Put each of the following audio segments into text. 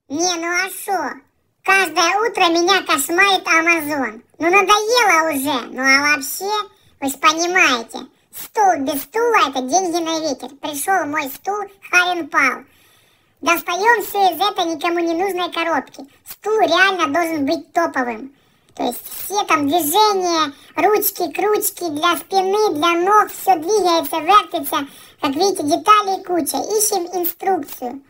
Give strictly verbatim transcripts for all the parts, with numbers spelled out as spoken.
Не, ну а шо? Каждое утро меня кошмарит Амазон. Ну надоело уже. Ну а вообще, вы ж понимаете, стул без стула — это деньги на ветер. Пришел мой стул, хрен пал. Достаем все из этой никому не нужной коробки. Стул реально должен быть топовым. То есть все там движения, ручки, кручки для спины, для ног, все двигается, вертится. Как видите, деталей куча. Ищем инструкцию.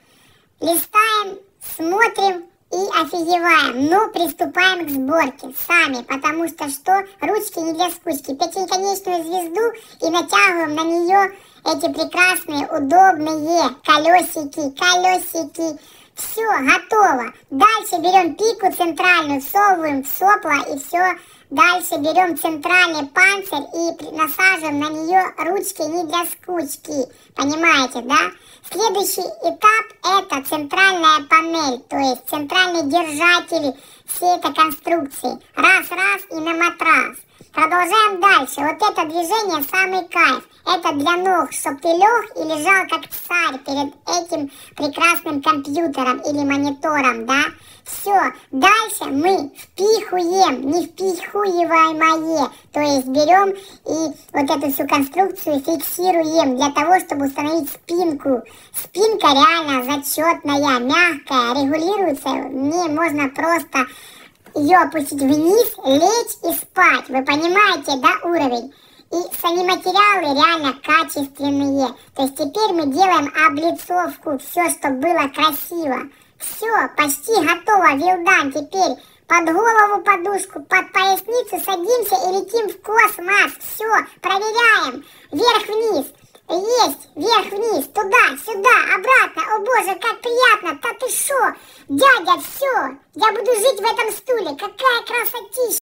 Листаем, смотрим и офигеваем. Но приступаем к сборке сами, потому что что? Ручки не для скучки. Пятиконечную звезду и натягиваем на нее эти прекрасные, удобные колесики, колесики. Все, готово. Дальше берем пику центральную, всовываем в сопла и все. Дальше берем центральный панцирь и насаживаем на нее ручки не для скучки. Понимаете, да? Следующий этап — это центральная панель, то есть центральные держатели всей этой конструкции. Раз-раз и на матрас. Продолжаем дальше. Вот это движение самый кайф. Это для ног, чтоб ты лег и лежал как царь перед этим прекрасным компьютером или монитором, да? Все. Дальше мы впихуем, не впихуемое. То есть берем и вот эту всю конструкцию фиксируем для того, чтобы установить спинку. Спинка реально зачетная, мягкая, регулируется. Не можно просто ее опустить вниз, лечь и спать. Вы понимаете, да, уровень? И сами материалы реально качественные. То есть теперь мы делаем облицовку, все, чтобы было красиво. Все, почти готово, Вилдан. Теперь под голову подушку, под поясницу садимся и летим в космос. Все, проверяем. Вверх-вниз. Есть, вверх-вниз, туда, сюда, обратно. О боже, как приятно. Да ты шо? Дядя, все. Я буду жить в этом стуле. Какая красотища.